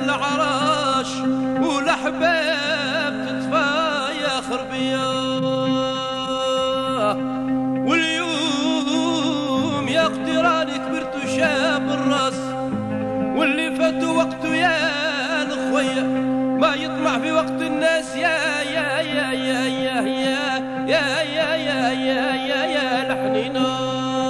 العراش والأحباب تتفايخر بيا، واليوم يا اقتراني كبرت وشاب الراس، واللي فات وقته يا الخويا ما يطمع في وقت الناس. يا يا يا يا يا يا يا يا يا يا يا يا الحنينه.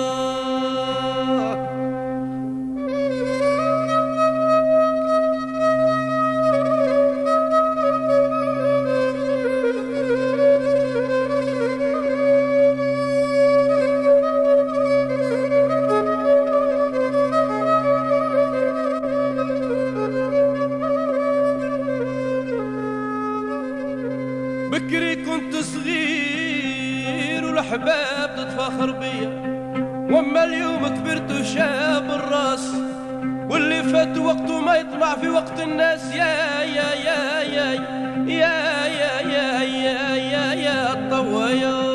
بكري كنت صغير والأحباب تتفاخر بيا، واما اليوم كبرت وشاب الراس، واللي فات وقته ما يطلع في وقت الناس. يا يا يا يا يا يا يا يا يا يا الطوايا.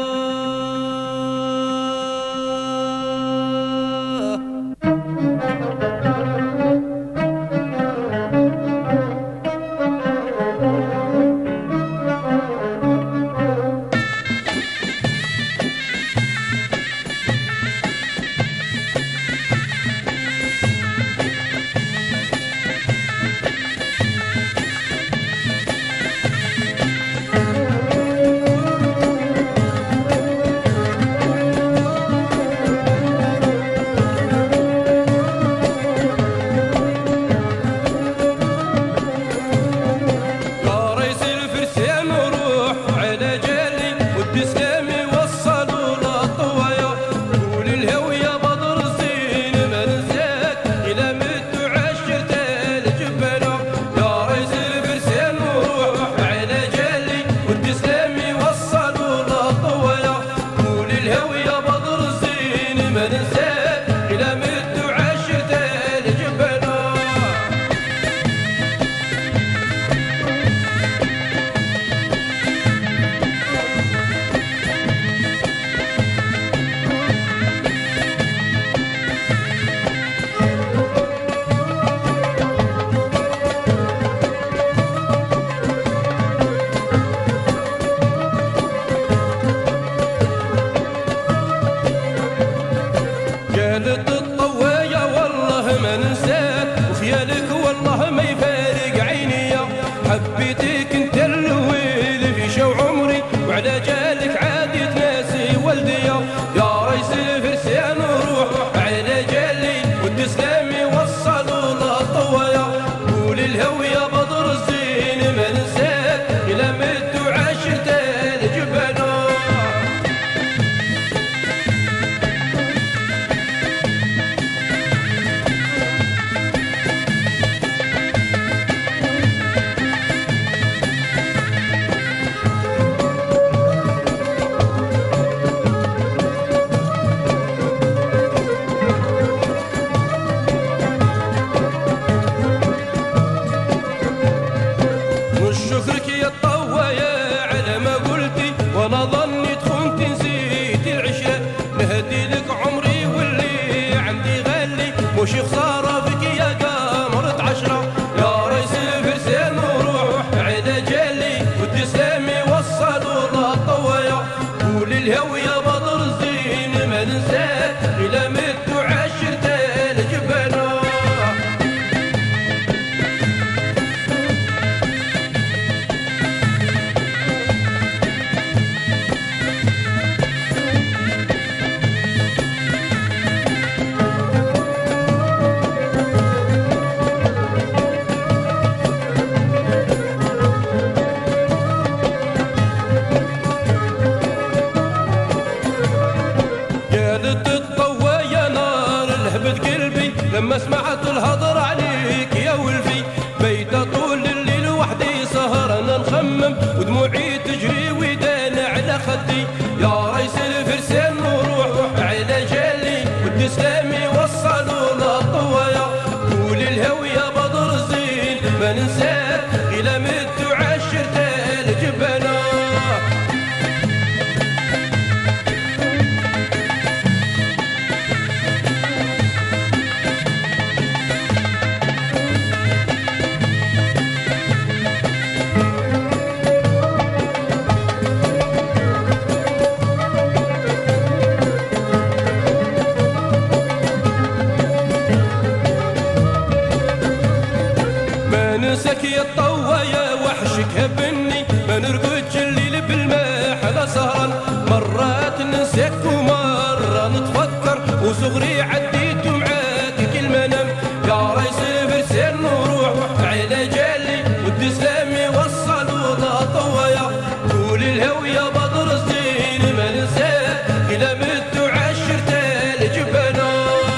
ما ننساك يا الطوة يا وحشك هبني، ما نرقدش الليل بالماحلة سهران، مرات ننساك ومرة نتفكر، وصغري عديت معاك كل ما نام، يا ريس الفرسان نروح على جالي ودي سلامي وصل ولا طويا، قول الهوية بدر الزين ما ننساك إلا مت وعشرت الجبانة.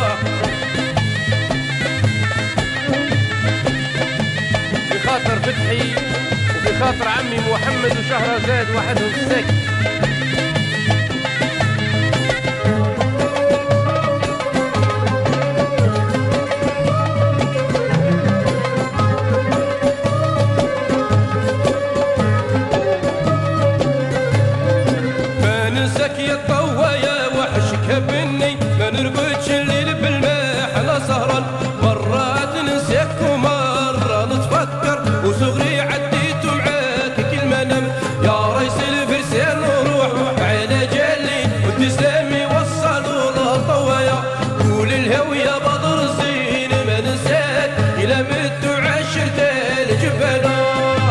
في خاطر فتحي وفي خاطر عمي محمد وشهرزاد وحدهم الساكن. ما ننساك يا الطوة يا وحشك هبني، ما نرقدش الليل بالماحلة سهران، مرات ننساك ومرة نتفكر، وصغري عديت معاك كل ما نام، يا ريس الفرسان نروح على جالي ودي سلامي وصل ولا طويا، قول الهوية بدر الزين ما ننساك إلا مت وعشرت الجبانة.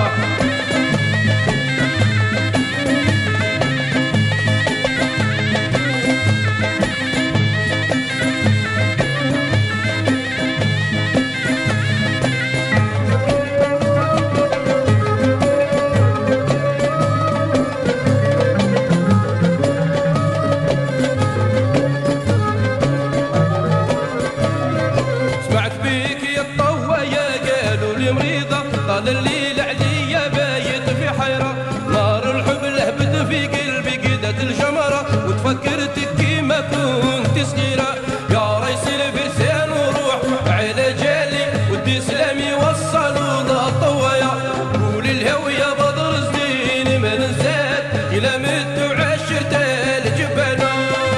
سمعت بيك يا الطوة يا قالوا لي مريضة، طال الليل عليا بايت في حيرة، نار الحب لهبت في قلبي قدت الجمرة، وتفكرتك كيما كنت صغيرة، يا ريس الفرسان وروح على جالي ودي سلامي وصل ولا طويا، قول الهوية بدر الزين ما ننساك إلا مت وعشرت الجبانة.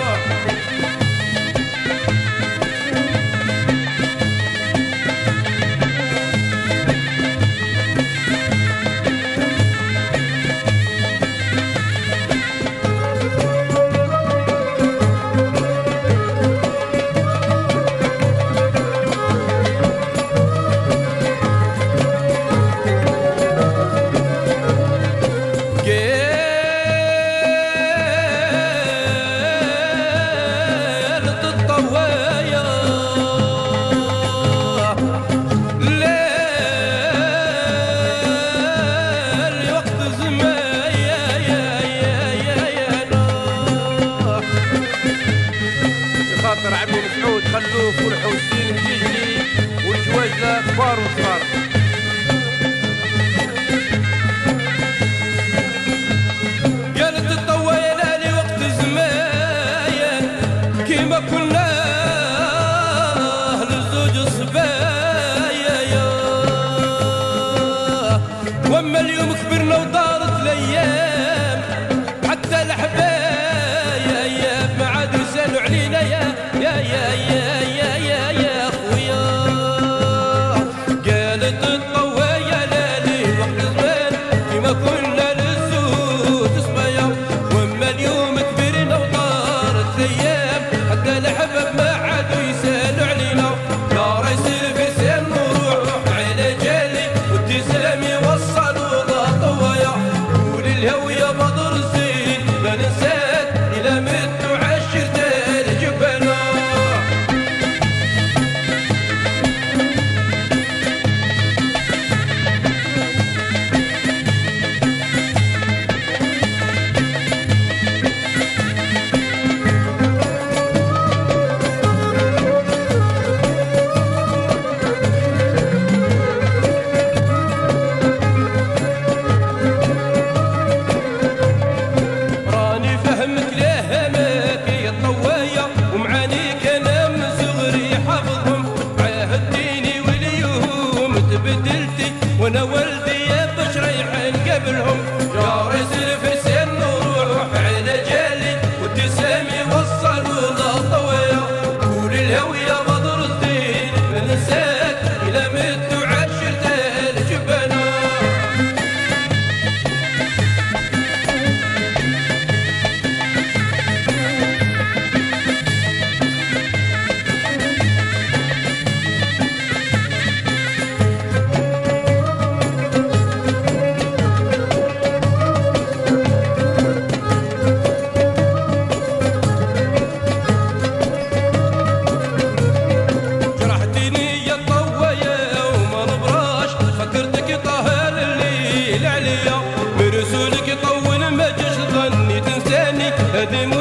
قالت الطوايا ليل وقت زمايا يا نوح، بخاطر عمي مسعود خلوف والحسين الجيجلي والجواجلة كبار وصغار. قالت الطوايا لالي وقت زمايا كيما كنا أهل الزوج صبايا يا، واما اليوم كبرنا ودارت الايام، حتى الحبايا ما عاد يسالوا علينا يا خويا. قالت الطوايا لالي وقت زمان كيما كنا للزوج صبايا، واما اليوم كبرنا ودارت الايام، حتى الحباب ما عادوا يسالوا علينا، يا ريس الفرسان نروح على جالي ودي سلامي وصل ولا طوايا، قول الهوية ولدي